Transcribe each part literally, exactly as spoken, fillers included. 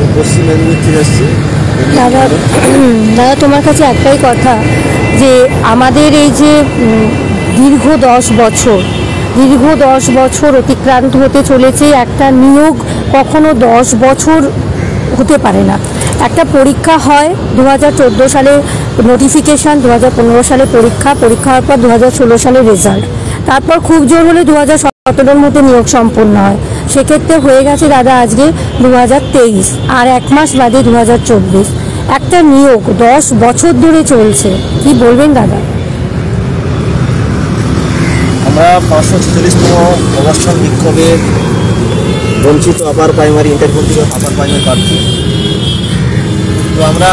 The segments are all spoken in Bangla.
পশ্চিম মেদিনীপুর থেকে এসেছি। দাদা দাদা তোমার কাছে একটাই কথা, যে আমাদের এই যে দীর্ঘ দশ বছর দীর্ঘ দশ বছর অতিক্রান্ত হতে চলেছে, একটা নিয়োগ কখনো দশ বছর হতে পারে না। একটা পরীক্ষা হয় দু হাজার চোদ্দো সালে নোটিফিকেশান, দু হাজার পনেরো সালে পরীক্ষা পরীক্ষা হওয়ার পর দু হাজার ষোলো সালে রেজাল্ট, তারপর খুব জোর হলে দু হাজার সতেরোর মধ্যে নিয়োগ সম্পন্ন হয়। সেক্ষেত্রে হয়ে গেছে দাদা আজকে দু হাজার তেইশ, আর এক মাস বাদে দু হাজার চব্বিশ। একটা নিয়োগ দশ বছর ধরে চলছে, কি বলবেন দাদা? আমরা পাঁচশো ছেচল্লিশতম অবস্থান বিক্ষোভে বঞ্চিত upper primary interview upper primary প্রার্থী। তো আমরা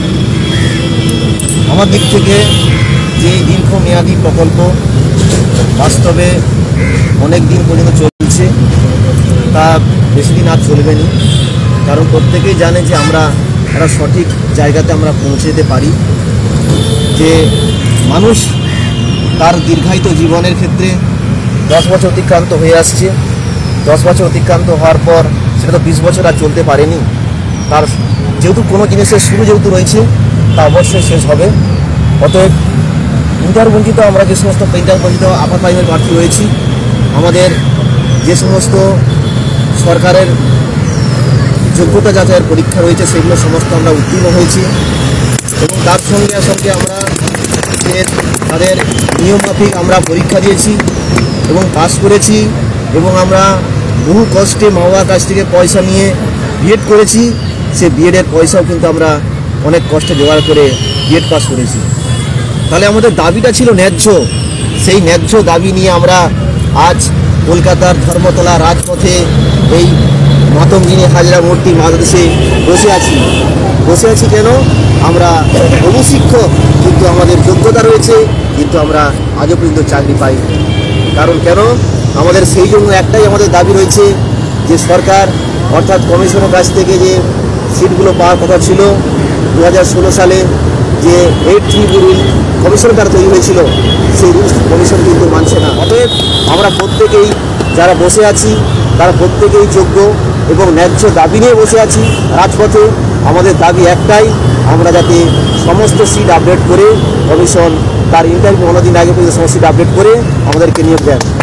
আমার দিক থেকে যে দীর্ঘমেয়াদী প্রকল্প বাস্তবে অনেক দিন পর্যন্ত চলছে, তা বেশি দিন আর চলবে না। কারণ প্রত্যেকেই জানে যে আমরা একটা সঠিক জায়গাতে আমরা পৌঁছে যেতে পারি, যে মানুষ তার দীর্ঘায়িত জীবনের ক্ষেত্রে দশ বছর অতিক্রান্ত হয়ে আসছে। দশ বছর অতিক্রান্ত হওয়ার পর সেটা তো বিশ বছর আর চলতে পারেনি। তার যেহেতু কোনো জিনিসের শুরু যেহেতু রয়েছে, তা অবশ্যই শেষ হবে। অতএব ইন্টারবঞ্চিত আমরা যে সমস্ত ইন্টারবঞ্চিত আপার প্রাইমারি প্রার্থী রয়েছি, আমাদের যে সমস্ত সরকারের যোগ্যতা যাচাইয়ের পরীক্ষা রয়েছে সেগুলো সমস্ত আমরা উত্তীর্ণ হয়েছি, এবং তার সঙ্গে সঙ্গে আমরা তাদের নিয়মমাফিক আমরা পরীক্ষা দিয়েছি এবং পাস করেছি। এবং আমরা বহু কষ্টে মা বাবার কাছ থেকে পয়সা নিয়ে বিএড করেছি, সে বিএডের পয়সাও কিন্তু আমরা অনেক কষ্টে জোগাড় করে বিএড পাস করেছি। তাহলে আমাদের দাবিটা ছিল ন্যায্য, সেই ন্যায্য দাবি নিয়ে আমরা আজ কলকাতার ধর্মতলা রাজপথে এই মাতঙ্গিনী হাজরা মূর্তি মাদ্রাসে বসে আছি। বসে আছি কেন? আমরা অবশিক্ষক, কিন্তু আমাদের যোগ্যতা রয়েছে, কিন্তু আমরা আজও পর্যন্ত চাকরি পাই। কারণ কেন? আমাদের সেই জন্য একটাই আমাদের দাবি রয়েছে, যে সরকার অর্থাৎ কমিশনের কাছ থেকে যে সিটগুলো পাওয়ার কথা ছিল দু হাজার ষোলো সালে, যে এইট থ্রি রুল কমিশন দ্বারা তৈরি হয়েছিল, সেই রুলস কমিশন কিন্তু মানছে না। অতএব আমরা প্রত্যেকেই যারা বসে আছি তারা প্রত্যেকেই যোগ্য এবং ন্যায্য দাবি নিয়ে বসে আছি রাজপথে। আমাদের দাবি একটাই, আমরা যাতে সমস্ত সিট আপডেট করে কমিশন তার ইন্টারভিউ অনেক দিন আগে পর্যন্ত সমস্ত সিট আপডেট করে আমাদেরকে নিয়োগ দেন।